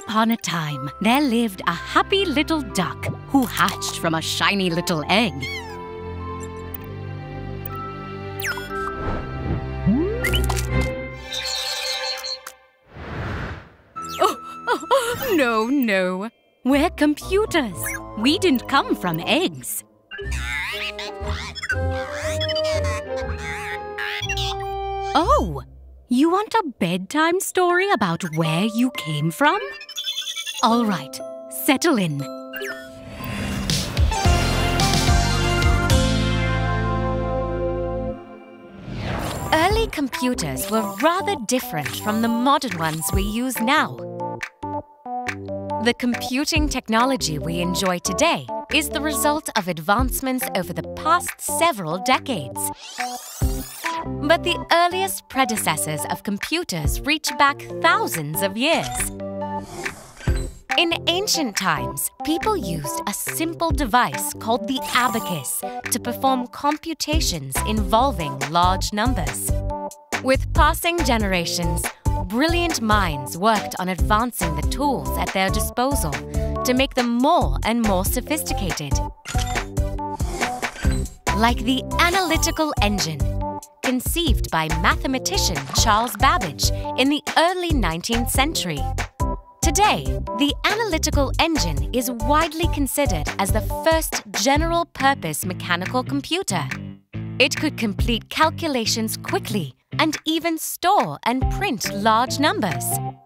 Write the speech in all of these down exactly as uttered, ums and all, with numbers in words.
upon a time, there lived a happy little duck who hatched from a shiny little egg. Oh, oh, oh, no, no. We're computers. We didn't come from eggs. Oh, you want a bedtime story about where you came from? All right, settle in. Early computers were rather different from the modern ones we use now. The computing technology we enjoy today is the result of advancements over the past several decades. But the earliest predecessors of computers reach back thousands of years. In ancient times, people used a simple device called the abacus to perform computations involving large numbers. With passing generations, brilliant minds worked on advancing the tools at their disposal to make them more and more sophisticated. Like the analytical engine, conceived by mathematician Charles Babbage in the early nineteenth century. Today, the analytical engine is widely considered as the first general-purpose mechanical computer. It could complete calculations quickly and even store and print large numbers.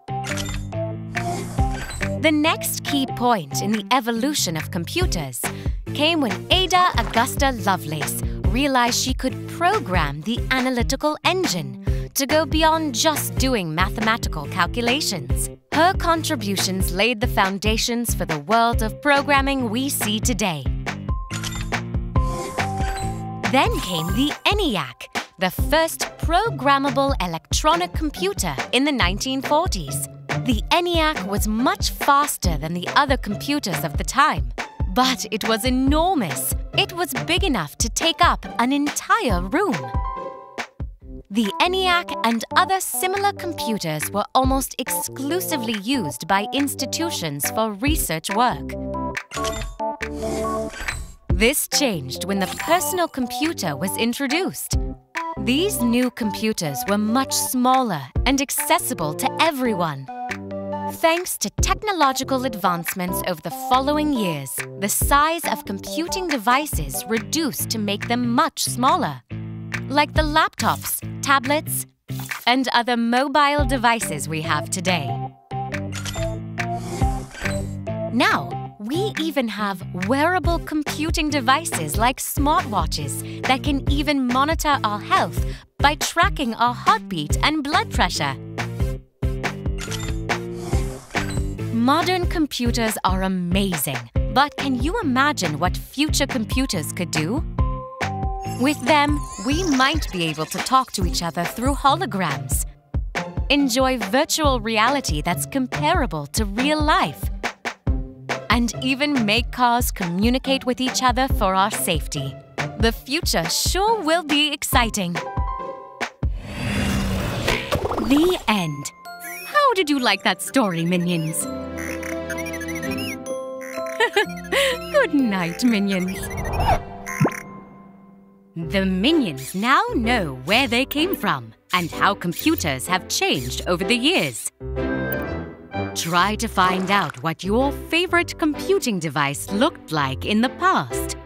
The next key point in the evolution of computers came when Ada Augusta Lovelace realized she could program the analytical engine to go beyond just doing mathematical calculations. Her contributions laid the foundations for the world of programming we see today. Then came the ENIAC, the first programmable electronic computer in the nineteen forties. The ENIAC was much faster than the other computers of the time, but it was enormous. It was big enough to take up an entire room. The ENIAC and other similar computers were almost exclusively used by institutions for research work. This changed when the personal computer was introduced. These new computers were much smaller and accessible to everyone. Thanks to technological advancements over the following years, the size of computing devices reduced to make them much smaller, like the laptops, tablets, and other mobile devices we have today. Now, we even have wearable computing devices like smartwatches that can even monitor our health by tracking our heartbeat and blood pressure. Modern computers are amazing, but can you imagine what future computers could do? With them, we might be able to talk to each other through holograms, enjoy virtual reality that's comparable to real life, and even make cars communicate with each other for our safety. The future sure will be exciting. The end. How did you like that story, Minions? Good night, Minions. The Minions now know where they came from and how computers have changed over the years. Try to find out what your favorite computing device looked like in the past.